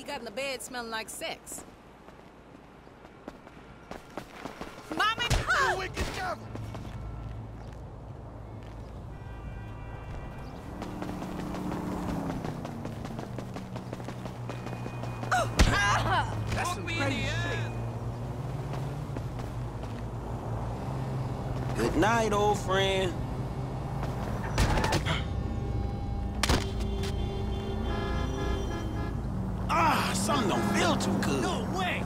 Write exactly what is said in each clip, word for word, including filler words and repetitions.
got in the bed smelling like sex. Mommy! You wicked devil! That's some crazy shit. Good night, old friend. Ah, something don't feel too good. No way!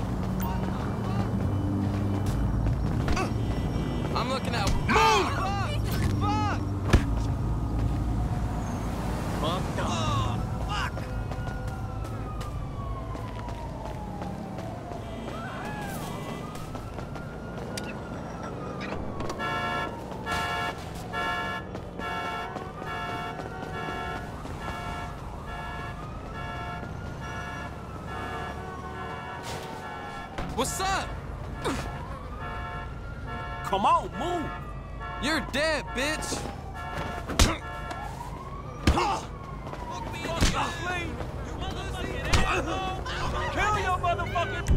I'm looking out. Move! Fuck! Fucked up. Oh, fuck! What's up? Come on, move. You're dead, bitch. Kill your motherfucking...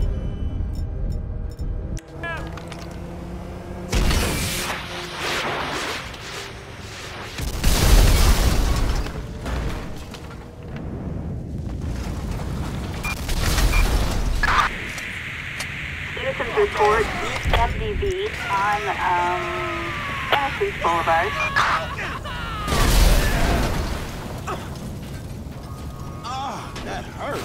Citizens report M D V on um, Innocence Boulevard. Ah, that hurt.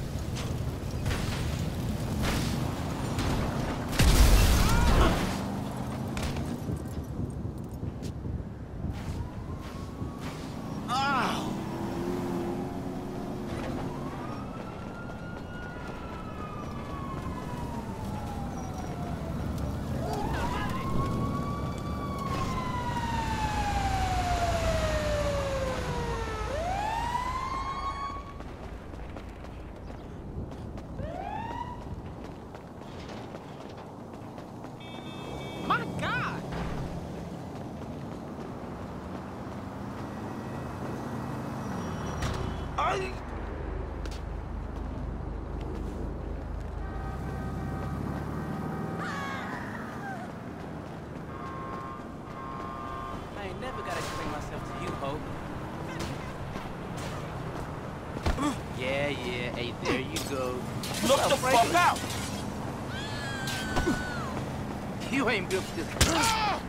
Ah. My God! I... I ain't never gotta explain myself to you, Hope. Yeah, yeah, hey, there you go. Look the fuck out! You ain't built for this.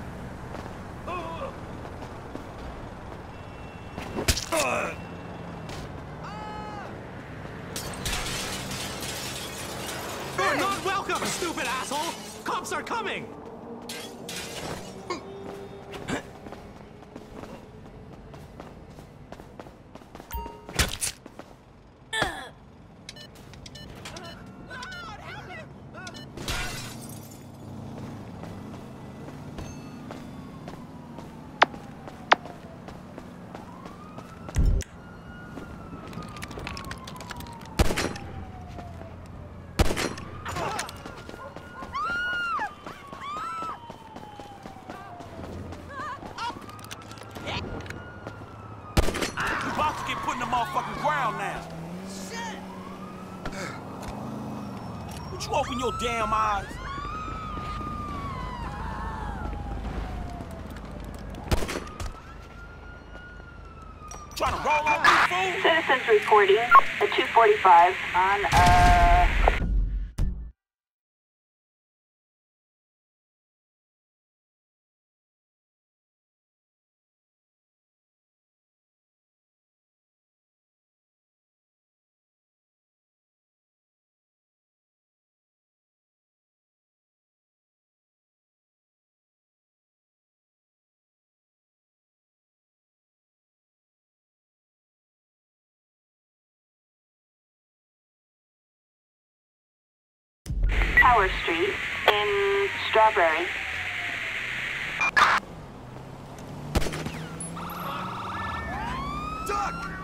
You're not welcome, stupid asshole! Cops are coming! You about to get put in the motherfucking ground now. Shit! Would you open your damn eyes? Trying to roll up this fool? Citizens reporting a two forty-five on uh. Tower Street in Strawberry. Duck!